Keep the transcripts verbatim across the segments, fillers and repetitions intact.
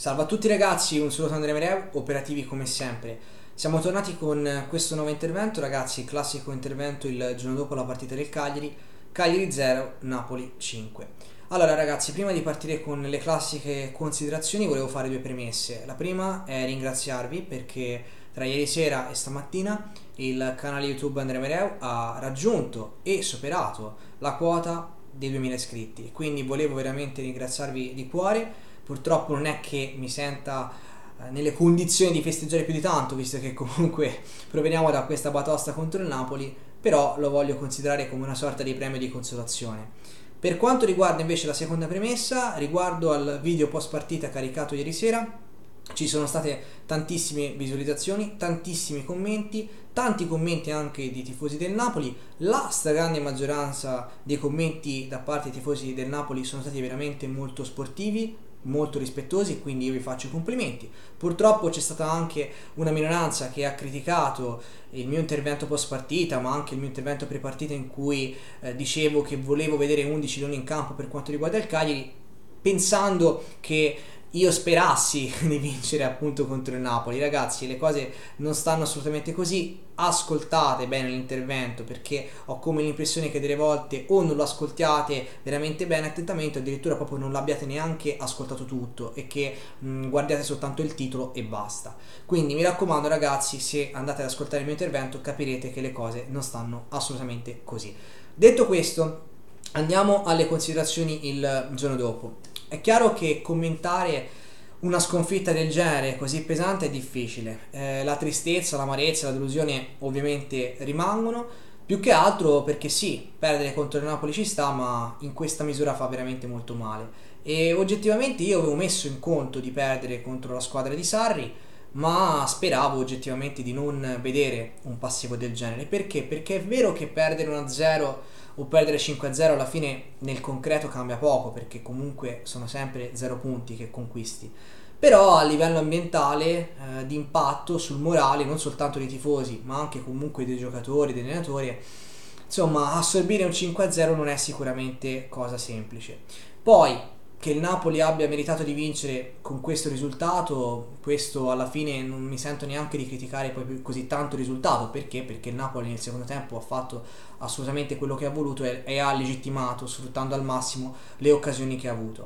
Salve a tutti ragazzi, un saluto da Andrea Mereu, operativi come sempre. Siamo tornati con questo nuovo intervento, ragazzi, classico intervento il giorno dopo la partita del Cagliari, Cagliari zero, Napoli cinque. Allora ragazzi, prima di partire con le classiche considerazioni volevo fare due premesse. La prima è ringraziarvi perché tra ieri sera e stamattina il canale YouTube Andrea Mereu ha raggiunto e superato la quota dei duemila iscritti, quindi volevo veramente ringraziarvi di cuore. Purtroppo non è che mi senta eh, nelle condizioni di festeggiare più di tanto, visto che comunque proveniamo da questa batosta contro il Napoli, però lo voglio considerare come una sorta di premio di consolazione. Per quanto riguarda invece la seconda premessa, riguardo al video post partita caricato ieri sera, ci sono state tantissime visualizzazioni, tantissimi commenti, tanti commenti anche di tifosi del Napoli. La stragrande maggioranza dei commenti da parte dei tifosi del Napoli sono stati veramente molto sportivi, molto rispettosi, quindi io vi faccio i complimenti. Purtroppo c'è stata anche una minoranza che ha criticato il mio intervento post partita, ma anche il mio intervento pre partita, in cui eh, dicevo che volevo vedere undici leoni in campo per quanto riguarda il Cagliari, pensando che io sperassi di vincere appunto contro il Napoli. Ragazzi, le cose non stanno assolutamente così. Ascoltate bene l'intervento, perché ho come l'impressione che delle volte o non lo ascoltiate veramente bene attentamente, o addirittura proprio non l'abbiate neanche ascoltato tutto e che mh, guardiate soltanto il titolo e basta. Quindi mi raccomando ragazzi, se andate ad ascoltare il mio intervento capirete che le cose non stanno assolutamente così. Detto questo, andiamo alle considerazioni il giorno dopo. È chiaro che commentare una sconfitta del genere così pesante è difficile. Eh, la tristezza, l'amarezza, la delusione ovviamente rimangono, più che altro perché sì, perdere contro il Napoli ci sta, ma in questa misura fa veramente molto male. E oggettivamente io avevo messo in conto di perdere contro la squadra di Sarri, ma speravo oggettivamente di non vedere un passivo del genere. Perché? Perché è vero che perdere uno a zero o perdere cinque a zero alla fine nel concreto cambia poco, perché comunque sono sempre zero punti che conquisti, però a livello ambientale eh, di impatto sul morale non soltanto dei tifosi ma anche comunque dei giocatori, degli allenatori, insomma assorbire un cinque a zero non è sicuramente cosa semplice. Poi che il Napoli abbia meritato di vincere con questo risultato, questo alla fine non mi sento neanche di criticare poi così tanto il risultato. Perché? Perché il Napoli nel secondo tempo ha fatto assolutamente quello che ha voluto e, e ha legittimato, sfruttando al massimo le occasioni che ha avuto.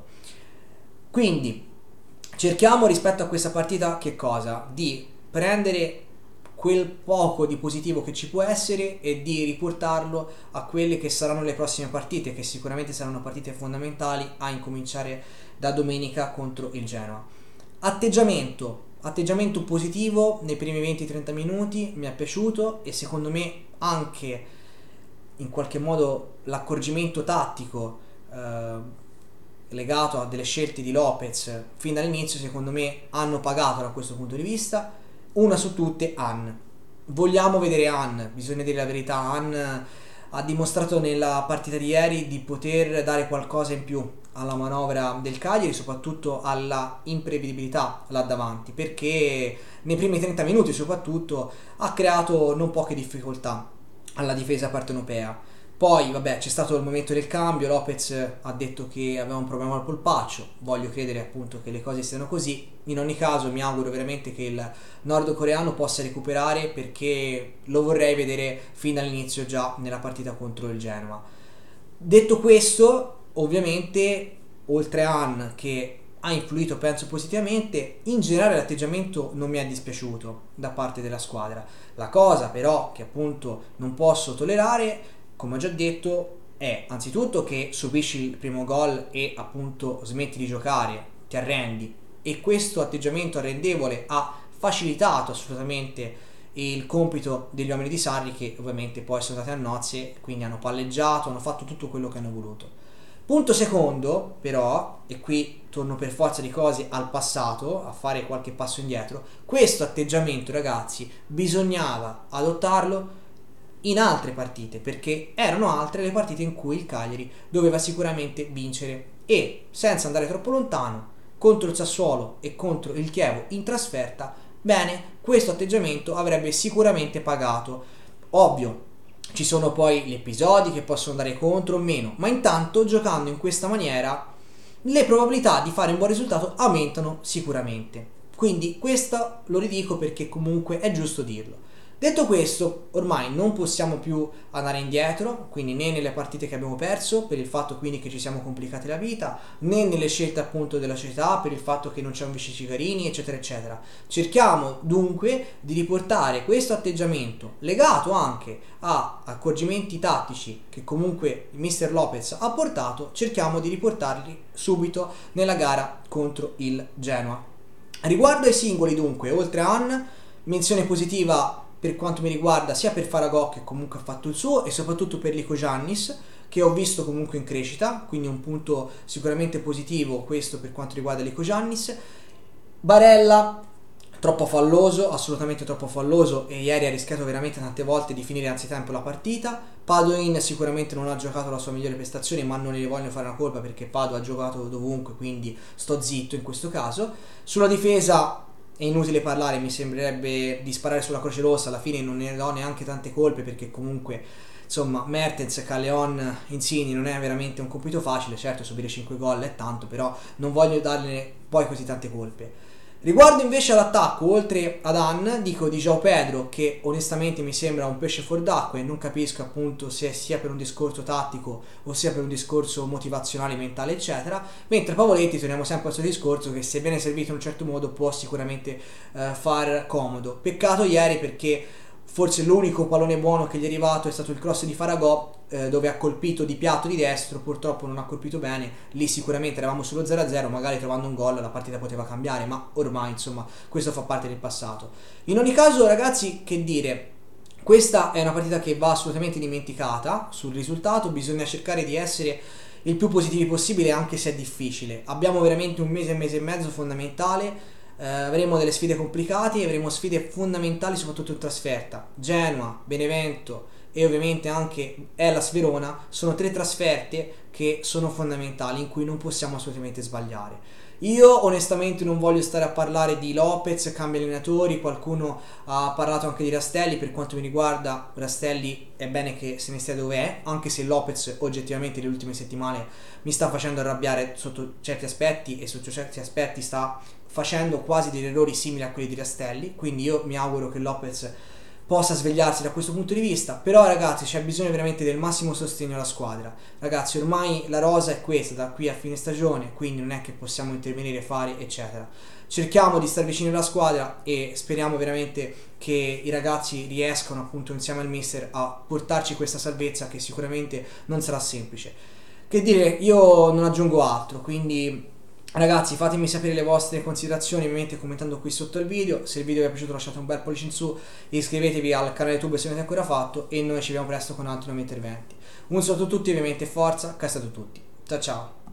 Quindi cerchiamo rispetto a questa partita che cosa? Di prendere quel poco di positivo che ci può essere e di riportarlo a quelle che saranno le prossime partite, che sicuramente saranno partite fondamentali, a incominciare da domenica contro il Genoa. Atteggiamento, atteggiamento positivo nei primi venti trenta minuti, mi è piaciuto, e secondo me anche in qualche modo l'accorgimento tattico eh, legato a delle scelte di Lopez fin dall'inizio secondo me hanno pagato da questo punto di vista. Una su tutte, Han. Vogliamo vedere Han, bisogna dire la verità. Han ha dimostrato nella partita di ieri di poter dare qualcosa in più alla manovra del Cagliari, soprattutto alla imprevedibilità là davanti, perché nei primi trenta minuti soprattutto ha creato non poche difficoltà alla difesa partenopea. Poi vabbè, c'è stato il momento del cambio, Lopez ha detto che aveva un problema al polpaccio, voglio credere appunto che le cose siano così. In ogni caso mi auguro veramente che il nordcoreano possa recuperare, perché lo vorrei vedere fin dall'inizio già nella partita contro il Genoa. Detto questo, ovviamente oltre a Han che ha influito penso positivamente, in generale l'atteggiamento non mi è dispiaciuto da parte della squadra. La cosa però che appunto non posso tollerare, come ho già detto, è anzitutto che subisci il primo gol e appunto smetti di giocare, ti arrendi, e questo atteggiamento arrendevole ha facilitato assolutamente il compito degli uomini di Sarri, che ovviamente poi sono andati a nozze, quindi hanno palleggiato, hanno fatto tutto quello che hanno voluto. Punto secondo però, e qui torno per forza di cose al passato, a fare qualche passo indietro, questo atteggiamento ragazzi bisognava adottarlo in altre partite, perché erano altre le partite in cui il Cagliari doveva sicuramente vincere, e senza andare troppo lontano, contro il Sassuolo e contro il Chievo in trasferta, bene, questo atteggiamento avrebbe sicuramente pagato. Ovvio, ci sono poi gli episodi che possono andare contro o meno, ma intanto giocando in questa maniera le probabilità di fare un buon risultato aumentano sicuramente. Quindi questo lo ridico perché comunque è giusto dirlo. Detto questo, ormai non possiamo più andare indietro, quindi né nelle partite che abbiamo perso, per il fatto quindi che ci siamo complicati la vita, né nelle scelte appunto della società, per il fatto che non c'è un vice Cigarini, eccetera, eccetera. Cerchiamo dunque di riportare questo atteggiamento, legato anche a accorgimenti tattici che comunque il mister Lopez ha portato, cerchiamo di riportarli subito nella gara contro il Genoa. Riguardo ai singoli dunque, oltre a Han, menzione positiva per quanto mi riguarda sia per Faragò, che comunque ha fatto il suo, e soprattutto per Lico Giannis, che ho visto comunque in crescita, quindi un punto sicuramente positivo questo per quanto riguarda Lico Giannis. Barella troppo falloso, assolutamente troppo falloso, e ieri ha rischiato veramente tante volte di finire anzitempo la partita. Padoin sicuramente non ha giocato la sua migliore prestazione, ma non ne voglio fare una colpa perché Pado ha giocato dovunque, quindi sto zitto in questo caso. Sulla difesa è inutile parlare, mi sembrerebbe di sparare sulla Croce Rossa, alla fine non ne do neanche tante colpe perché comunque insomma Mertens, Calleon, Insigne non è veramente un compito facile. Certo, subire cinque gol è tanto, però non voglio darne poi così tante colpe. Riguardo invece all'attacco, oltre ad Han, dico di João Pedro che onestamente mi sembra un pesce fuor d'acqua e non capisco appunto se sia per un discorso tattico o sia per un discorso motivazionale, mentale eccetera, mentre Pavoletti torniamo sempre al suo discorso che se viene servito in un certo modo può sicuramente eh, far comodo. Peccato ieri perché forse l'unico pallone buono che gli è arrivato è stato il cross di Faragò, eh, dove ha colpito di piatto di destro, purtroppo non ha colpito bene. Lì sicuramente eravamo sullo zero a zero, magari trovando un gol la partita poteva cambiare, ma ormai insomma questo fa parte del passato. In ogni caso ragazzi, che dire, questa è una partita che va assolutamente dimenticata. Sul risultato bisogna cercare di essere il più positivi possibile, anche se è difficile. Abbiamo veramente un mese, mese e mezzo fondamentale. Uh, avremo delle sfide complicate, avremo sfide fondamentali soprattutto in trasferta. Genoa, Benevento e ovviamente anche Hellas Verona sono tre trasferte che sono fondamentali, in cui non possiamo assolutamente sbagliare. Io onestamente non voglio stare a parlare di Lopez, cambia allenatori, qualcuno ha parlato anche di Rastelli. Per quanto mi riguarda Rastelli è bene che se ne stia dove è, anche se Lopez oggettivamente le ultime settimane mi sta facendo arrabbiare sotto certi aspetti, e sotto certi aspetti sta facendo quasi degli errori simili a quelli di Rastelli, quindi io mi auguro che Lopez possa svegliarsi da questo punto di vista. Però ragazzi, c'è bisogno veramente del massimo sostegno alla squadra. Ragazzi, ormai la rosa è questa da qui a fine stagione, quindi non è che possiamo intervenire, fare eccetera. Cerchiamo di stare vicini alla squadra e speriamo veramente che i ragazzi riescano appunto insieme al mister a portarci questa salvezza, che sicuramente non sarà semplice. Che dire, io non aggiungo altro, quindi ragazzi fatemi sapere le vostre considerazioni ovviamente commentando qui sotto il video. Se il video vi è piaciuto lasciate un bel pollice in su, iscrivetevi al canale YouTube se non avete ancora fatto, e noi ci vediamo presto con altri nuovi interventi. Un saluto a tutti, ovviamente forza, cassato tutti, ciao ciao.